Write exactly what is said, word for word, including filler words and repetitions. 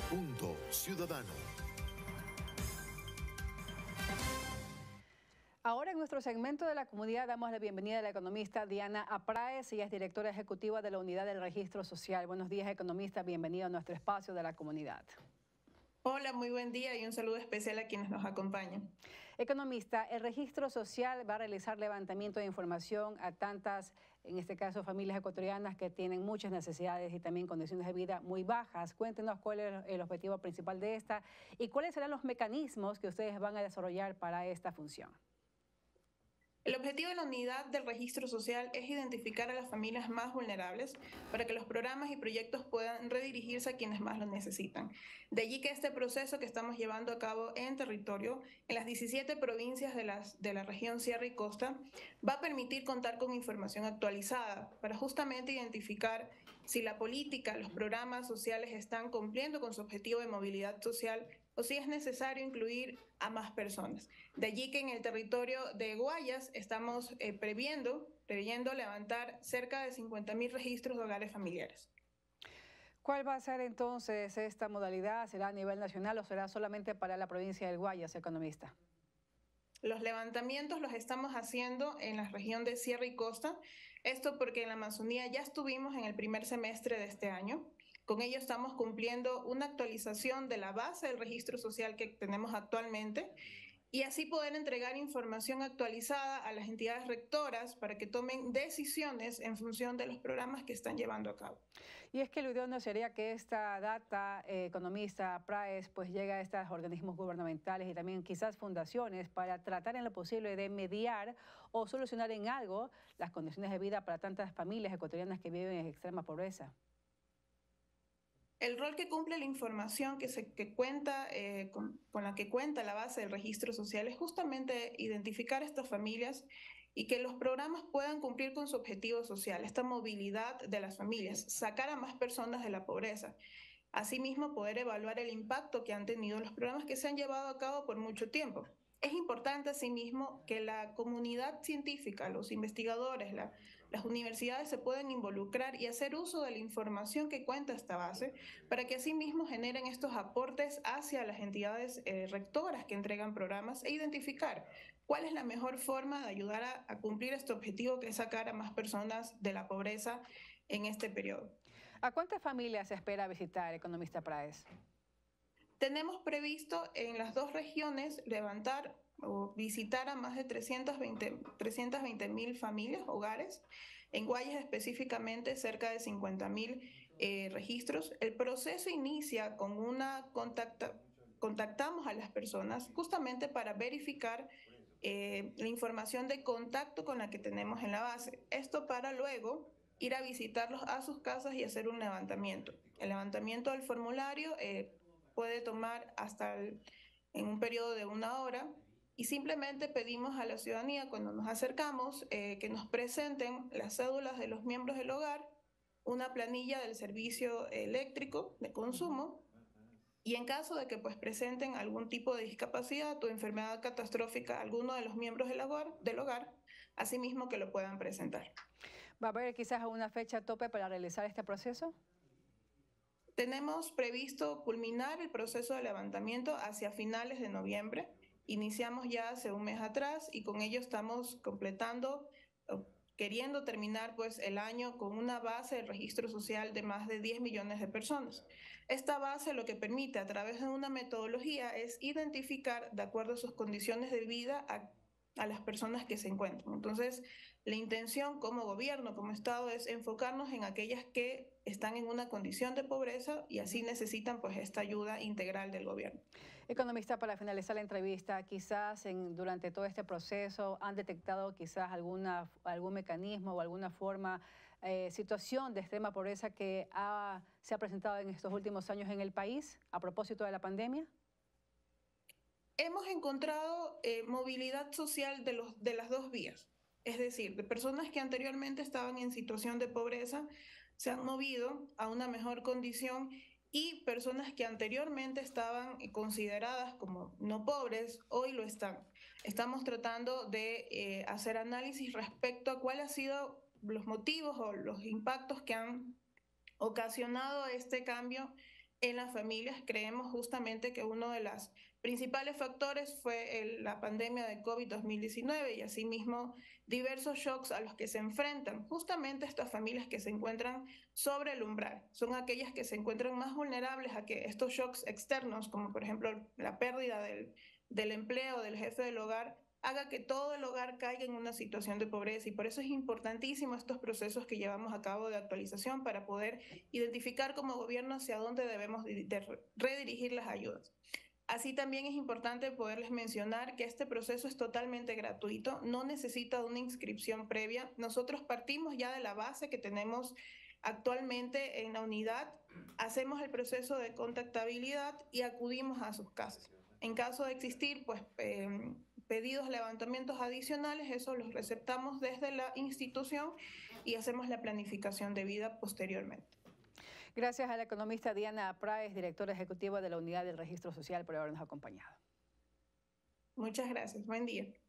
Punto Ciudadano. Ahora en nuestro segmento de la comunidad damos la bienvenida a la economista Diana Apráez. Ella es directora ejecutiva de la Unidad del Registro Social. Buenos días, economista. Bienvenido a nuestro espacio de la comunidad. Hola, muy buen día y un saludo especial a quienes nos acompañan. Economista, el registro social va a realizar levantamiento de información a tantas, en este caso, familias ecuatorianas que tienen muchas necesidades y también condiciones de vida muy bajas. Cuéntenos cuál es el objetivo principal de esta y cuáles serán los mecanismos que ustedes van a desarrollar para esta función. El objetivo de la unidad del registro social es identificar a las familias más vulnerables para que los programas y proyectos puedan redirigirse a quienes más lo necesitan. De allí que este proceso que estamos llevando a cabo en territorio, en las diecisiete provincias de, las, de la región Sierra y Costa, va a permitir contar con información actualizada para justamente identificar si la política, los programas sociales están cumpliendo con su objetivo de movilidad social o si es necesario incluir a más personas. De allí que en el territorio de Guayas estamos eh, previendo, previendo levantar cerca de cincuenta mil registros de hogares familiares. ¿Cuál va a ser entonces esta modalidad? ¿Será a nivel nacional o será solamente para la provincia del Guayas, economista? Los levantamientos los estamos haciendo en la región de Sierra y Costa, esto porque en la Amazonía ya estuvimos en el primer semestre de este año. Con ello estamos cumpliendo una actualización de la base del registro social que tenemos actualmente y así poder entregar información actualizada a las entidades rectoras para que tomen decisiones en función de los programas que están llevando a cabo. Y es que lo idóneo sería que esta data, eh, economista, Praes, pues llegue a estos organismos gubernamentales y también quizás fundaciones para tratar en lo posible de mediar o solucionar en algo las condiciones de vida para tantas familias ecuatorianas que viven en extrema pobreza. El rol que cumple la información que, se, que cuenta, eh, con, con la que cuenta la base del registro social es justamente identificar a estas familias y que los programas puedan cumplir con su objetivo social, esta movilidad de las familias, sacar a más personas de la pobreza. Asimismo, poder evaluar el impacto que han tenido los programas que se han llevado a cabo por mucho tiempo. Es importante, asimismo, que la comunidad científica, los investigadores, la, las universidades se puedan involucrar y hacer uso de la información que cuenta esta base para que asimismo generen estos aportes hacia las entidades eh, rectoras que entregan programas e identificar cuál es la mejor forma de ayudar a, a cumplir este objetivo que es sacar a más personas de la pobreza en este periodo. ¿A cuántas familias se espera visitar, economista Praes? Tenemos previsto en las dos regiones levantar o visitar a más de trescientas veinte mil familias, hogares. En Guayas específicamente cerca de cincuenta mil eh, registros. El proceso inicia con una contacta, contactamos a las personas justamente para verificar eh, la información de contacto con la que tenemos en la base. Esto para luego ir a visitarlos a sus casas y hacer un levantamiento. El levantamiento del formulario eh, puede tomar hasta el, en un periodo de una hora y simplemente pedimos a la ciudadanía cuando nos acercamos eh, que nos presenten las cédulas de los miembros del hogar, una planilla del servicio eléctrico de consumo y en caso de que pues, presenten algún tipo de discapacidad o enfermedad catastrófica a alguno de los miembros del hogar, del hogar, asimismo que lo puedan presentar. ¿Va a haber quizás una fecha tope para realizar este proceso? Tenemos previsto culminar el proceso de levantamiento hacia finales de noviembre. Iniciamos ya hace un mes atrás y con ello estamos completando, queriendo terminar pues el año con una base de registro social de más de diez millones de personas. Esta base lo que permite a través de una metodología es identificar de acuerdo a sus condiciones de vida a a las personas que se encuentran. Entonces, la intención como gobierno, como Estado, es enfocarnos en aquellas que están en una condición de pobreza y así necesitan pues esta ayuda integral del gobierno. Economista, para finalizar la entrevista, quizás en, durante todo este proceso han detectado quizás alguna, algún mecanismo o alguna forma, eh, situación de extrema pobreza que ha, se ha presentado en estos últimos años en el país a propósito de la pandemia. Hemos encontrado eh, movilidad social de, los, de las dos vías, es decir, de personas que anteriormente estaban en situación de pobreza, se han movido a una mejor condición y personas que anteriormente estaban consideradas como no pobres, hoy lo están. Estamos tratando de eh, hacer análisis respecto a cuáles han sido los motivos o los impactos que han ocasionado este cambio en las familias. Creemos justamente que uno de los principales factores fue el, la pandemia de COVID dos mil diecinueve y asimismo diversos shocks a los que se enfrentan justamente estas familias que se encuentran sobre el umbral. Son aquellas que se encuentran más vulnerables a que estos shocks externos, como por ejemplo la pérdida del, del empleo del jefe del hogar, haga que todo el hogar caiga en una situación de pobreza, y por eso es importantísimo estos procesos que llevamos a cabo de actualización para poder identificar como gobierno hacia dónde debemos de redirigir las ayudas. Así también es importante poderles mencionar que este proceso es totalmente gratuito, no necesita una inscripción previa. Nosotros partimos ya de la base que tenemos actualmente en la unidad, hacemos el proceso de contactabilidad y acudimos a sus casas. En caso de existir, pues, eh, pedidos, levantamientos adicionales, eso los receptamos desde la institución y hacemos la planificación debida posteriormente. Gracias a la economista Diana Praes, directora ejecutiva de la Unidad del Registro Social, por habernos acompañado. Muchas gracias. Buen día.